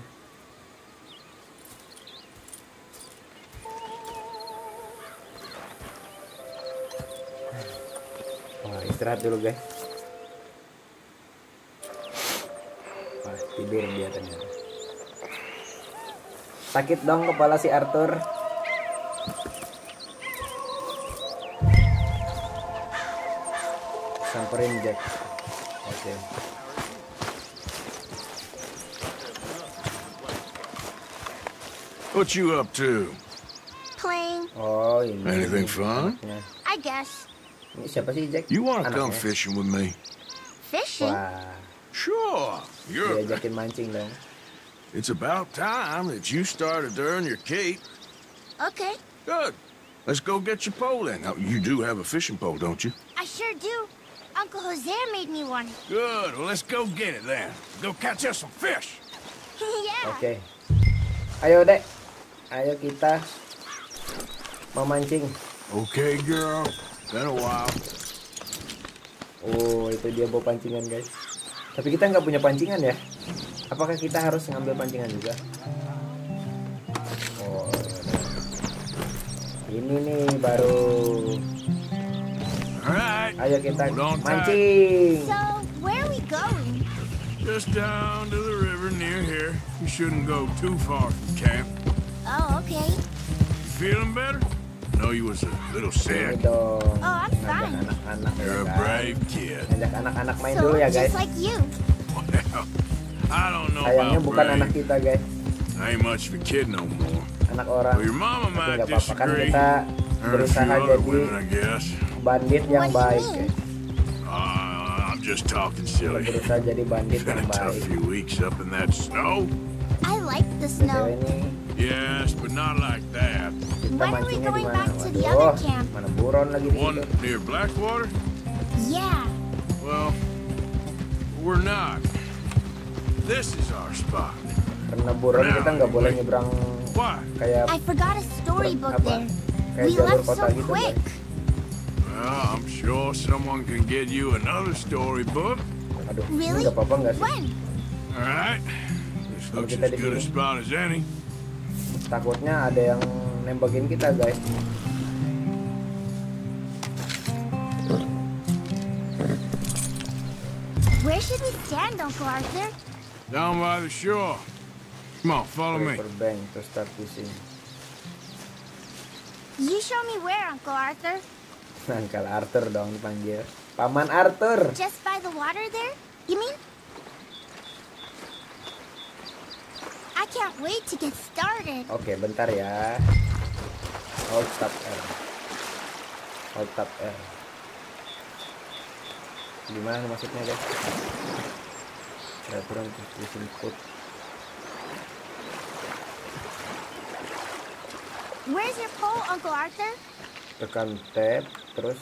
S1: Wah, istirahat dulu guys. Wah, tidur dia ternyata. Sakit dong kepala si Arthur. Samperin Jack. Oke.
S4: What you up to?
S9: Playing,
S1: Oh, ini.
S4: Anything fun?
S1: anaknya.
S9: I guess.
S1: Ini siapa sih Jack?
S4: You want to come
S1: Anaknya.
S4: fishing with me?
S9: Fishing?
S1: Wah,
S4: Sure. You're.
S1: diajakin mancing dong.
S4: It's about time that you started to earn your keep.
S9: Okay,
S4: Good. Let's go get your pole then. Now, you do have a fishing pole, don't you?
S9: I sure do. Uncle Jose made me one.
S4: Good. Well, let's go get it then. Go catch us some fish.
S9: Yeah.
S1: Oke. Ayo, Dek. Ayo kita memancing.
S4: Okay, girl. Been a while.
S1: Oh, itu dia bawa pancingan, guys. Tapi kita nggak punya pancingan ya? Apakah kita harus ngambil pancingan juga? Oh, ini nih baru.
S4: All right.
S1: Ayo kita
S4: Hold on tight.
S1: mancing.
S9: So, where are we going?
S4: Just down to the river near here. You shouldn't go too far from camp.
S9: Oh, okay.
S4: You feeling better? I know you was a little
S1: Ini
S4: sick.
S1: dong.
S9: Oh, I'm
S1: Ngajak
S9: fine.
S1: anak-anak ya
S4: You're a
S1: kan?
S4: brave kid.
S1: Ngajak anak-anak main
S9: So,
S1: dulu ya, guys.
S9: just like you.
S4: Well, I don't know
S1: Sayangnya
S4: about
S1: bukan anak
S4: brave.
S1: kita, guys.
S4: I ain't much of a kid no more.
S1: Anak orang.
S4: Well, your mama
S1: Tapi
S4: might
S1: nggak apa-apa kan
S4: disagree.
S1: kita
S4: Or a few
S1: berusaha
S4: other
S1: jadi
S4: women, I guess.
S1: bandit yang
S9: What do you
S1: baik,
S9: mean?
S1: guys.
S4: Uh, I'm just talking
S1: Kita
S4: silly.
S1: berusaha jadi bandit
S4: Been
S1: yang
S4: a tough
S1: baik.
S4: few weeks up in that snow.
S9: I like the
S1: Cewek
S9: snow.
S1: ini
S4: Yes, but not like that.
S1: kita
S9: When are we
S1: mancingnya di
S9: going
S1: mana?
S9: back to the
S1: Waduh,
S9: other camp?
S1: mana buron lagi di
S4: One
S1: situ.
S4: near Blackwater?
S9: Yeah.
S4: Well, we're not. This is our spot.
S1: Karena buron kita nggak boleh nyebrang
S4: Why?
S1: kayak
S9: I forgot a storybook
S1: apa?
S9: there.
S1: Kayak
S9: We
S1: jalur
S9: left
S1: kota
S9: so
S1: gitu,
S9: quick.
S1: guys.
S4: Well, I'm sure someone can get you another storybook.
S1: Aduh,
S9: Really?
S1: ini nggak apa-apa nggak sih?
S9: When?
S4: All right. This
S1: Kalau
S4: looks
S1: kita
S4: as
S1: di
S4: good a
S1: sini.
S4: spot as any.
S1: Takutnya ada yang nembakin kita, guys.
S9: Where should we stand, Uncle Arthur?
S4: Down by the shore. Come on, follow me.
S1: Riverbank to start fishing.
S9: You show me where, Uncle Arthur.
S1: Uncle Arthur dong dipanggil. Paman Arthur.
S9: Just by the water there? You mean? I can't wait to get started.
S1: Oke, bentar ya. Hold tab R. Hold tab R. Gimana maksudnya, guys? Peraturan fishing input.
S9: Where's your pole, Uncle Arthur?
S1: Tekan tab, terus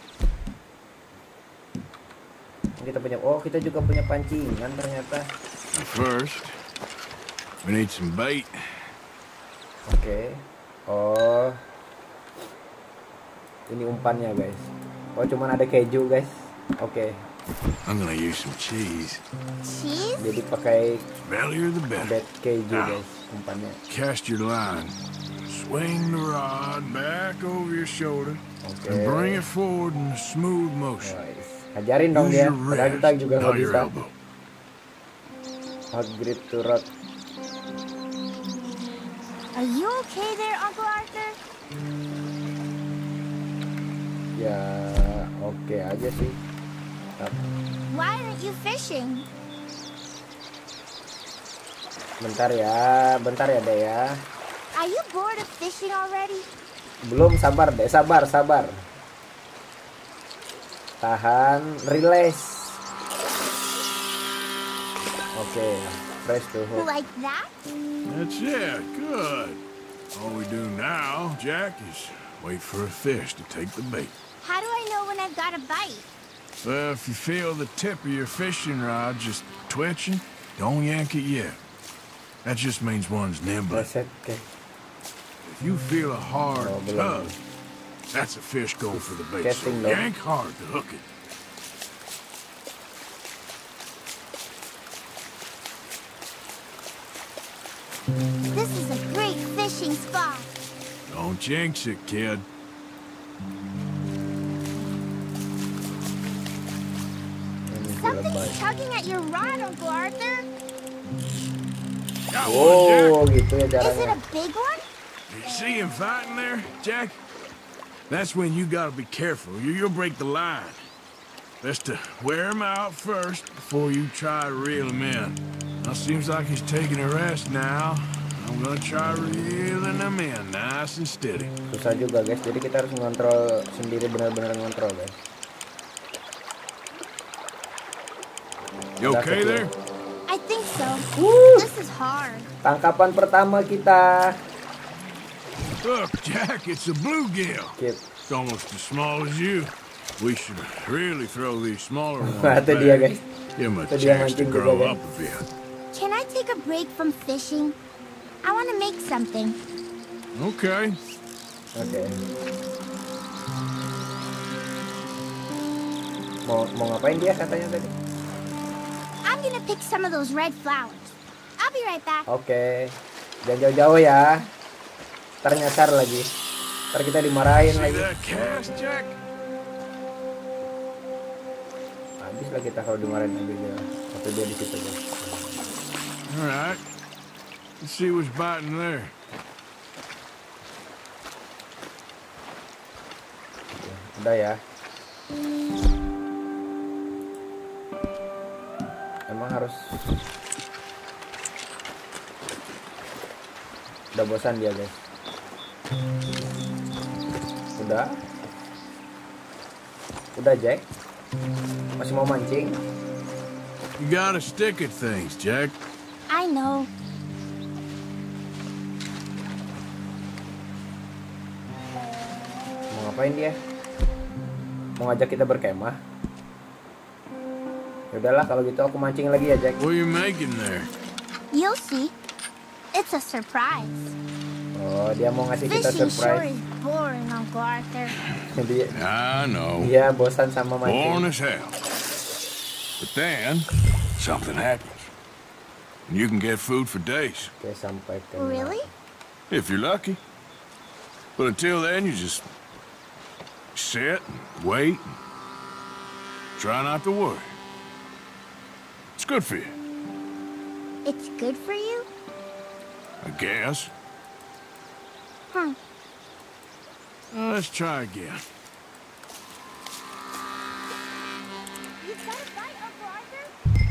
S1: kita punya, oh kita juga punya pancingan ternyata.
S4: First, we need some bait.
S1: Oke. Oh, ini umpannya, guys. Oh, cuman ada keju, guys. Oke.
S4: I'm gonna use some cheese.
S9: Cheese?
S1: Jadi pakai
S4: Bellier the better.
S1: bed keju, guys, umpannya.
S4: Cast your line. Swing the rod back over your shoulder
S1: Oke.
S4: and bring it forward in a smooth motion.
S1: Guys, ajarin dong
S4: Use
S1: dia.
S4: your
S1: Padahal kita
S4: wrist,
S1: juga
S4: not
S1: nggak
S4: your
S1: bisa.
S4: elbow.
S1: Hot grip to rod.
S9: Are you okay there, Uncle Arthur?
S1: Ya, oke aja sih. Tapi,
S9: Why aren't you fishing?
S1: bentar ya, bentar ya, Dek ya.
S9: Are you bored of fishing already?
S1: Belum, sabar deh, sabar, sabar. Tahan, release. Oke, press to hook.
S9: Like that?
S4: That's it. Good. All we do now, Jack, is wait for a fish to take the bait.
S9: How do I know when I've got a bite?
S4: Well, if you feel the tip of your fishing rod just twitching, don't yank it yet. That just means one's nibbling.
S1: Reset, oke.
S4: If you feel a hard
S1: Oh, belum.
S4: tug, that's a fish going for the bait. So
S1: Casting dong.
S4: yank hard to hook it.
S9: This is a great fishing spot.
S4: Don't jinx it, kid.
S1: Ini
S9: Something's
S1: lebay.
S9: tugging at your rod, Uncle Arthur.
S4: Got one,
S1: Oh,
S4: Jack.
S1: gitu ya
S9: Is it
S1: caranya.
S9: a big one?
S4: You see him fighting there, Jack? That's when you gotta be careful. You, you'll break the line. Best to wear him out first before you try to reel him in. Now, seems like he's taking a rest now. I'm gonna try reeling him in nice and steady.
S1: Susah juga, guys. Jadi kita harus ngontrol sendiri, benar-benar ngontrol, guys.
S4: You okay there?
S9: I think so. This is hard.
S1: Tangkapan pertama kita.
S4: Look, Jack, it's a bluegill.
S1: Keep.
S4: It's almost as small as you. We should really throw these smaller ones
S1: Nah, itu dia,
S4: back.
S1: guys.
S4: Give them a
S1: Itu dia
S4: chance to
S1: mancing
S4: grow
S1: juga,
S4: up
S1: guys.
S4: a bit.
S9: Can I take a break from fishing? I want to make something.
S4: Okay.
S1: Oke. Mau mau ngapain dia katanya tadi?
S9: I'm gonna pick some of those red flowers. I'll be right back.
S1: Oke. Jangan jauh-jauh ya. Ntar nyasar lagi. Ntar kita dimarahin
S4: See
S1: lagi.
S4: that cast, Jack?
S1: Habis lah kita kalau dimarahin lagi dia. Waktu dia di situ, guys.
S4: All right. Let's see what's biting there.
S1: Udah ya. Emang harus. Udah bosan dia, guys. Udah. Udah, Jack. Masih mau mancing?
S4: You gotta stick at things, Jack.
S9: I know.
S1: Mau ngapain dia? Mau ngajak kita berkemah? Yaudahlah kalau gitu aku mancing lagi ya, Jack.
S4: What are you making there?
S9: You'll see. It's a surprise.
S1: Oh, dia mau ngasih kita
S9: Fishing sure
S1: surprise.
S9: is boring, Uncle Arthur.
S1: Dia,
S4: I know.
S1: dia bosan sama
S4: Born
S1: mancing.
S4: as hell. But then, something happens. And you can get food for days.
S1: Oke, sampai ke
S9: Really?
S4: If you're lucky. But until then, you just sit and wait and try not to worry. It's good for you,
S9: It's good for you?
S4: I guess.
S9: Huh.
S4: Uh, let's try again.
S9: You gotta fight, Uncle Arthur?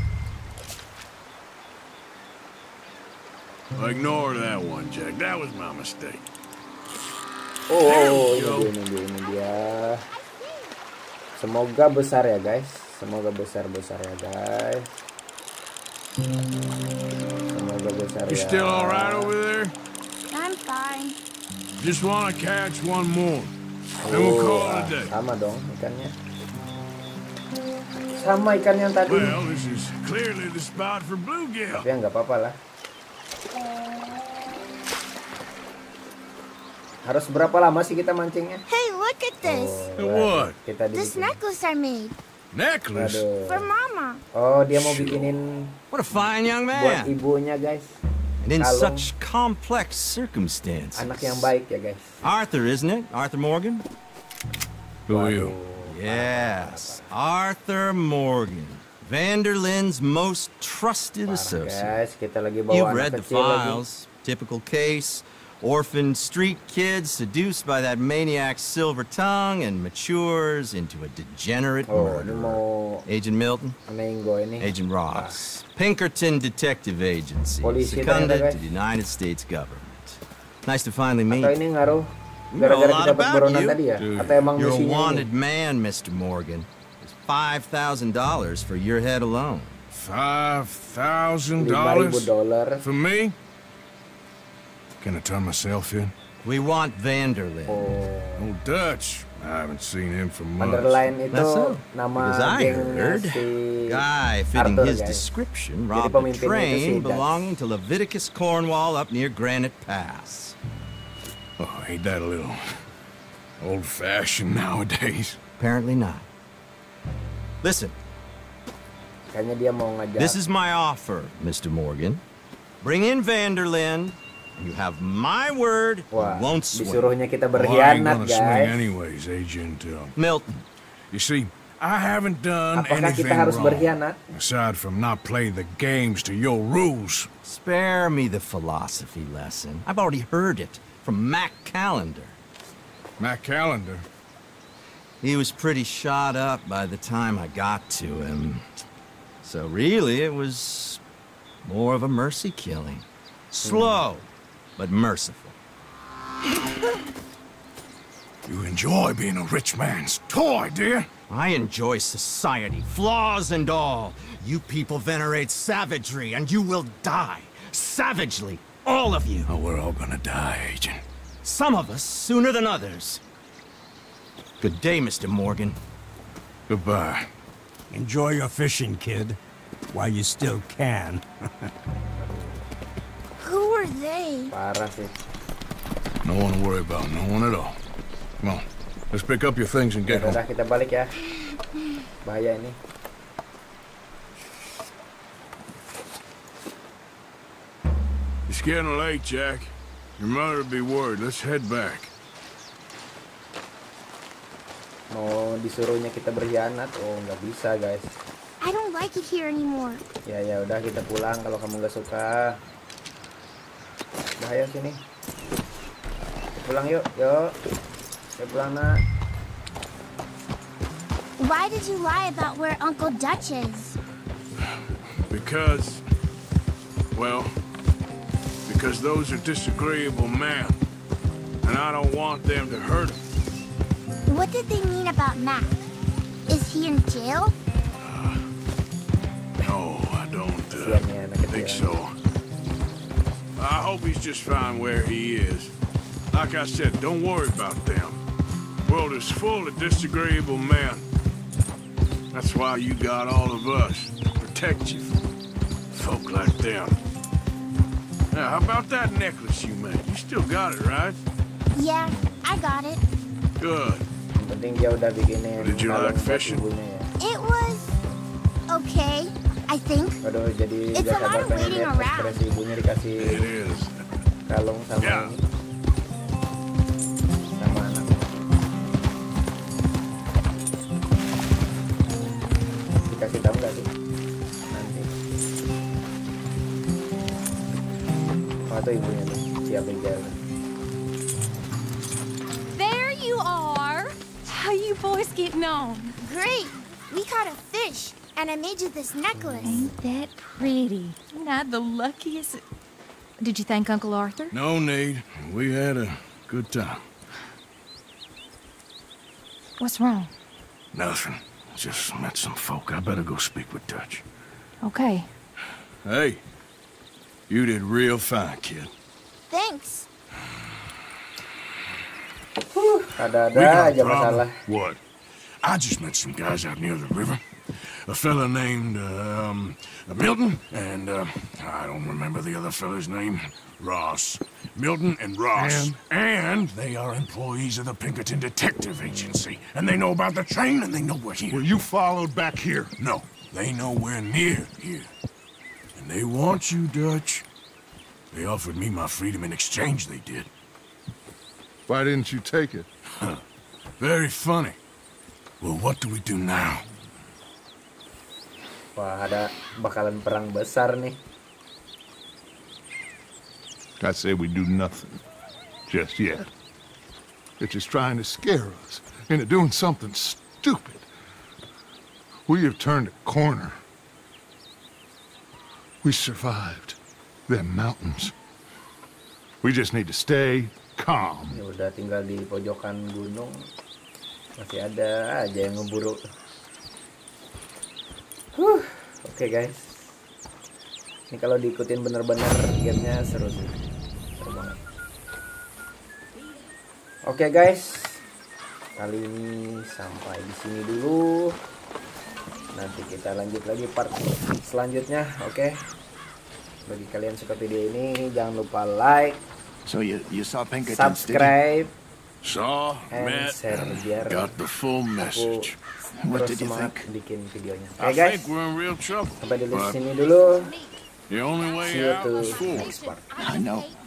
S4: Ignore that one, Jack. That was my mistake.
S1: Oh, oh, oh, ini
S4: Yo.
S1: dia, ini dia, ini dia. Semoga besar ya guys. Semoga besar-besar ya guys. Semoga besar
S4: You
S1: ya.
S4: still all right over there?
S9: I'm fine.
S4: Just want to catch one more. Then we'll call
S1: ah,
S4: it a day.
S1: sama dong ikannya. Sama ikan yang tadi.
S4: Well, this is clearly the spot for bluegill.
S1: Tapi ya nggak apa-apa lah. Harus berapa lama sih kita mancingnya?
S9: Hey, look at this.
S4: And what?
S1: Kita
S9: This
S1: dibikin.
S9: necklace I made.
S4: Necklace?
S1: Aduh.
S9: For Mama.
S1: Oh, dia mau bikinin
S10: What a fine young
S1: buat
S10: man.
S1: ibunya guys.
S10: And in
S1: Kalung.
S10: such complex circumstances.
S1: Anak yang baik ya guys.
S10: Arthur, isn't it? Arthur Morgan?
S4: Who are you?
S10: Yes, Arthur Morgan. Vanderlyn's most trusted
S1: Parah,
S10: associate.
S1: guys, kita lagi bawa
S10: You've
S1: anak
S10: read the
S1: kecil lagi.
S10: files. Typical case. Orphaned street kid seduced by that maniac's silver tongue and matures into a degenerate
S1: Oh, ini
S10: murderer.
S1: mau
S10: Agent Milton?
S1: Mengo ini.
S10: Agent Ross. Pinkerton Detective Agency.
S1: Polisi
S10: Seconded
S1: ternyata,
S10: to
S1: guys.
S10: the United States government. Nice to finally meet.
S1: Atau ini ngaruh
S10: You know
S1: gara-gara
S10: a lot
S1: kita dapat
S10: about
S1: buronan
S10: you.
S1: tadi ya?
S4: Dude.
S1: Atau emang
S10: You're a
S1: misinya
S10: wanted
S1: ini?
S10: man, Mister Morgan. There's five thousand dollars for your head alone.
S4: Five thousand
S1: lima ribu
S4: dollars
S1: dolar.
S4: for me? Can I turn myself in?
S10: We want Vanderlyn.
S1: Oh,
S4: Old Dutch. I haven't seen him for months.
S1: Underline itu
S10: That's so.
S1: nama
S10: Because I
S1: gengnya
S10: heard
S1: si
S10: guy fitting
S1: Arthur,
S10: his
S1: guys.
S10: description
S1: Jadi
S10: robbed a
S1: pemimpinnya itu si
S10: train
S1: Dutch.
S10: belonging to Leviticus Cornwall up near Granite Pass.
S4: Oh, ain't that a little old-fashioned nowadays?
S10: Apparently not. Listen,
S1: Kayaknya dia mau ngajak.
S10: this is my offer, Mister Morgan. Bring in Vanderlyn. You have my word.
S1: Wah,
S10: You won't swing.
S1: disuruhnya kita
S4: Well, I ain't
S1: berkhianat
S4: gonna swing
S1: guys.
S4: anyways, Agent. Uh,
S10: Milton,
S4: you see, I haven't done
S1: Apakah
S4: anything
S1: kita harus
S4: wrong,
S1: berkhianat?
S4: aside from not playing the games to your rules.
S10: spare me the philosophy lesson. I've already heard it from Mac Callender.
S4: Matt Callender.
S10: He was pretty shot up by the time I got to him. So really, it was more of a mercy killing. Slow, but merciful.
S4: You enjoy being a rich man's toy, dear.
S10: I enjoy society, flaws and all. You people venerate savagery, and you will die. Savagely, all of you.
S4: Oh, we're all gonna die, Agent.
S10: Some of us sooner than others. Good day, Mister Morgan.
S4: Goodbye.
S11: Enjoy your fishing, kid, while you still can.
S9: Who are they?
S1: Parah sih.
S4: No one to worry about, no one at all. Come on, let's pick up your things and
S1: Ya
S4: get home.
S1: udah kita balik ya. Bahaya ini.
S4: It's getting late, Jack. Your mother'll be worried. Let's head back.
S1: Mau disuruhnya kita berkhianat? Oh, nggak bisa guys.
S9: I don't like it here anymore.
S1: Ya ya udah kita pulang kalau kamu nggak suka. Bahaya sini. Kita pulang yuk, yuk. Kita pulang nak.
S9: Why did you lie about where Uncle Dutch is?
S4: Because, well, because those are disagreeable men, and I don't want them to hurt him.
S9: What did they mean about Mac? Is he in jail?
S4: No, I don't uh,
S1: Kasihan nih anak kecil.
S4: think so. I hope he's just fine where he is. Like I said, don't worry about them. The world is full of disagreeable men. That's why you got all of us to protect you from folk like them. Now, how about that necklace you made? You still got it, right?
S9: Yeah, I got it.
S4: Good.
S1: Yang penting dia udah bikinin
S4: Did you
S1: kalung
S4: like
S1: buat
S4: fishing?
S1: ibunya ya.
S9: It was okay, I think.
S1: Aduh, jadi
S9: It's
S1: gak
S9: a lot
S1: sabar
S9: of
S1: pengen
S9: waiting
S1: lihat
S9: around.
S1: ekspresi ibunya dikasih
S4: It is.
S1: kalung sama
S4: Yeah.
S1: ini. Sama anaknya. Dikasih tahu nggak sih? Nanti. Oh, itu ibunya tuh. Siapin jalan.
S8: There you are. How you boys getting on?
S9: Great. We caught a fish, and I made you this necklace.
S8: Ain't that pretty? Not the luckiest. Did you thank Uncle Arthur?
S4: No need. We had a good time.
S8: What's wrong?
S4: Nothing. Just met some folk. I better go speak with Dutch.
S8: Okay.
S4: Hey, you did real fine, kid.
S9: Thanks.
S1: Ada-ada aja masalah.
S4: What? I just met some guys out near the river. A fella named, uh, um, Milton, and, uh, I don't remember the other fella's name. Ross. Milton and Ross.
S2: And?
S4: And they are employees of the Pinkerton Detective Agency. And they know about the train, and they know we're here.
S2: Were you followed back here?
S4: No, they know we're near here. And they want you, Dutch. They offered me my freedom in exchange, they did.
S2: Why didn't you take it?
S4: Very funny. Well, what do we do now?
S1: Wah, ada bakalan perang besar nih.
S2: I say we do nothing. Just yet. They're just trying to scare us into doing something stupid. We have turned a corner. We survived them mountains. We just need to stay calm.
S1: Ya udah tinggal di pojokan gunung. Masih ada aja yang ngeburu. Huh. Oke okay, guys. Ini kalau diikutin bener-bener gamenya seru sih. Seru banget. Oke okay, guys. Kali ini sampai di sini dulu. Nanti kita lanjut lagi part selanjutnya, oke? Okay? Bagi kalian suka video ini, jangan lupa like,
S7: So you, you saw Pinkertons, did you?
S1: subscribe,
S4: Saw,
S1: and
S4: met,
S1: share biar
S4: got the full
S1: aku
S4: message.
S7: What
S1: terus
S7: did you
S1: semangat
S7: think?
S1: bikin videonya. Oke
S4: I
S1: okay, guys,
S4: think we're in real trouble.
S1: sampai di
S4: but
S1: sini dulu.
S4: the only
S1: See
S4: way
S1: you
S4: out
S1: to
S4: is forward.
S1: next part.
S7: I know.